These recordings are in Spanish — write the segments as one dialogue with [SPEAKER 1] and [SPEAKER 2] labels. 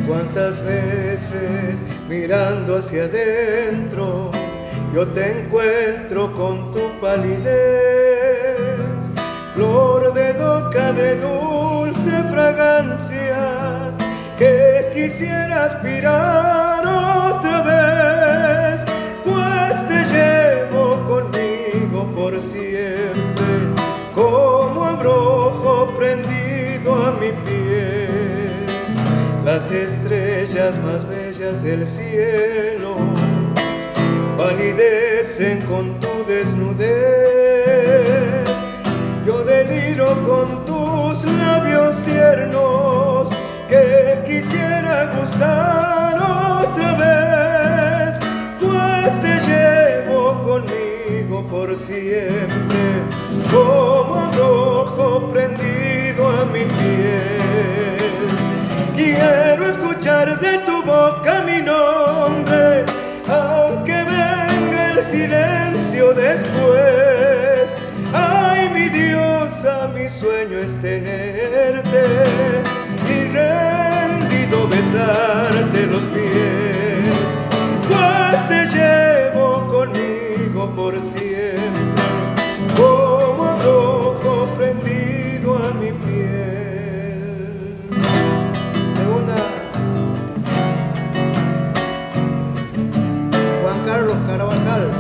[SPEAKER 1] Cuántas veces mirando hacia adentro yo te encuentro con tu palidez, flor de doca de dulce fragancia que quisiera aspirar otra vez, pues te llevo conmigo por siempre como abrojo prendido a mi piel. Las estrellas más bellas del cielo palidecen con tu desnudez. Yo deliro con tus labios tiernos que quisiera gustar otra vez, pues te llevo conmigo por siempre como abrojo prendido a mi piel. Quiero escuchar de tu boca mi nombre, aunque venga el silencio después. Ay, mi diosa, mi sueño es tenerte y rendido besarte los pies, pues te llevo conmigo por siempre como abrojo prendido a mi piel. Juan Carlos Carvajal.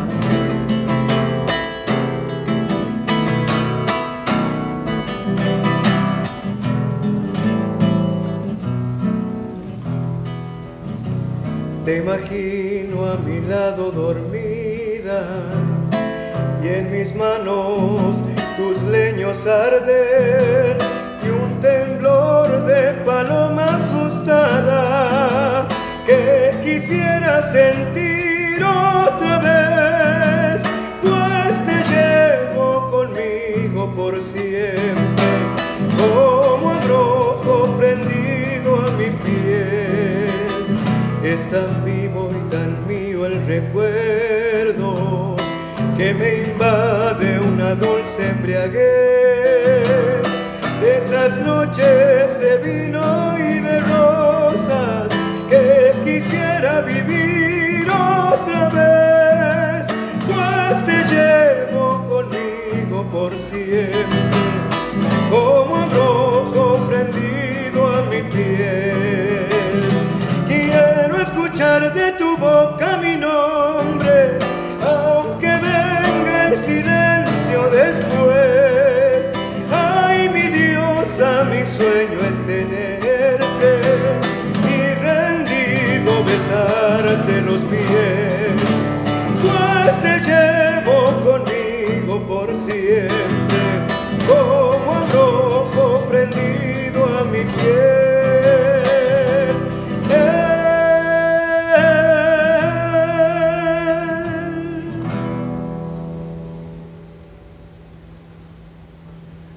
[SPEAKER 1] Te imagino a mi lado dormida y en mis manos tus leños arder y un temblor de paloma asustada que quisiera sentir otra vez, pues te llevo conmigo por siempre como abrojo prendido a mi piel. Es tan vivo y tan mío el recuerdo que me invade una dulce embriaguez de esas noches de vino y de rosas que quisiera vivir otra vez, pues te llevo conmigo por siempre como abrojo prendido a mi piel. Quiero escuchar de tu boca mi nombre, aunque venga el silencio después. Ay, mi diosa, mi sueño es tener